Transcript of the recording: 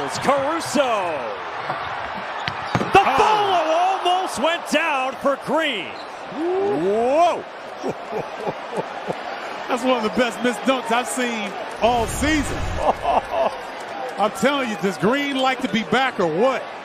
goes Caruso. The follow almost went down for Green. Whoa. That's one of the best missed dunks I've seen all season. I'm telling you, does Green like to be back or what?